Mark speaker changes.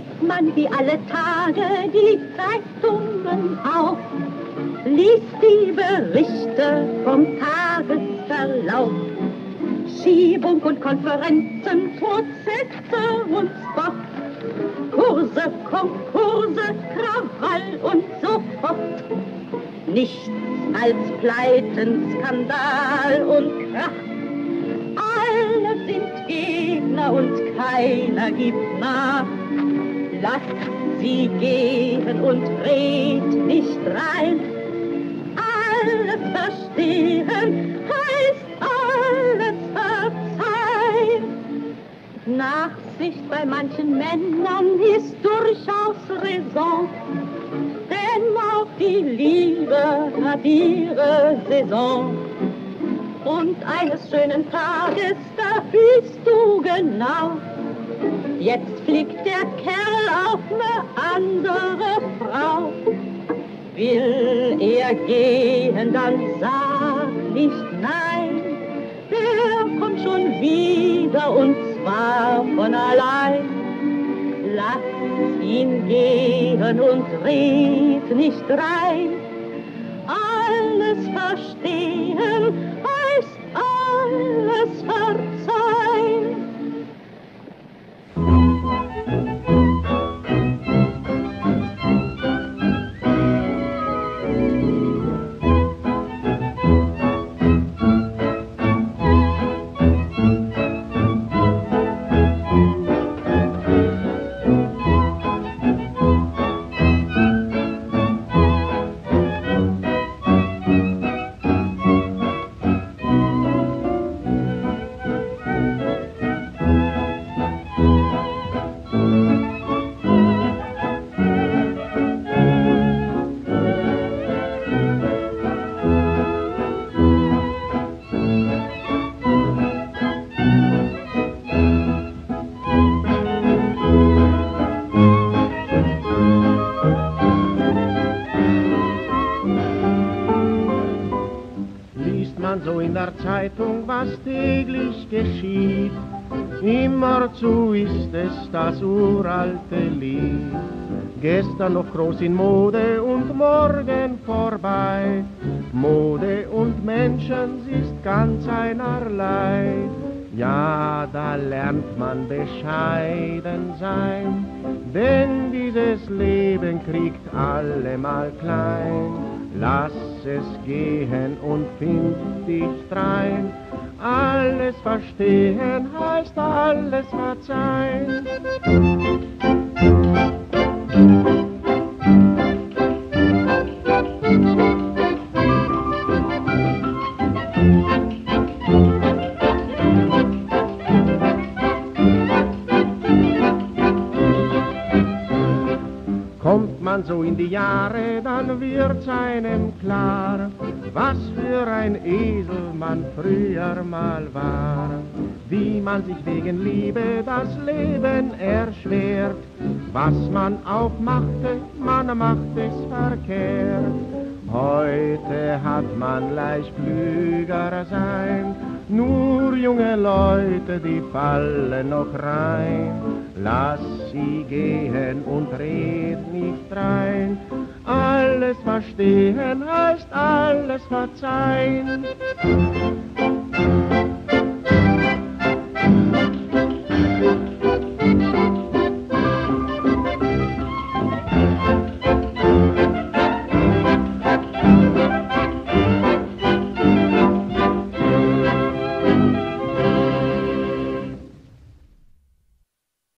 Speaker 1: schlägt man wie alle Tage die Zeitungen auf, liest die Berichte vom Tagesverlauf. Schiebung und Konferenzen, Prozesse und Sport, Kurse, Konkurse, Krawall und so fort. Nichts als Pleiten, Skandal und Krach. Alle sind Gegner und keiner gibt nach. Lasst sie gehen und redet nicht rein. Alles verstehen heißt alles verzeihen. Nachsicht bei manchen Männern ist durchaus Raison, denn auch die Liebe hat ihre Saison. Und eines schönen Tages, da fühlst du genau, jetzt fliegt der Kerl auf eine andere Frau. Will er gehen, dann sag nicht nein, der kommt schon wieder und zwar von allein. Lass ihn gehen und red nicht rein. Alles verstehen heißt alles verzeihen.
Speaker 2: So in der Zeitung, was täglich geschieht, immerzu ist es das uralte Lied. Gestern noch groß in Mode und morgen vorbei. Mode und Menschen ist ganz einerlei. Ja, da lernt man bescheiden sein, denn dieses Leben kriegt allemal klein. Lass es gehen und find dich drein. Alles verstehen heißt alles verzeihen. Kommt man so in die Jahre, dann wird's einem klar, was für ein Esel man früher mal war. Wie man sich wegen Liebe das Leben erschwert, was man auch machte, man macht es verkehrt. Heute hat man leicht klüger sein, nur junge Leute, die fallen noch rein. Lass sie gehen und red nicht rein. Alles verstehen heißt alles verzeihen.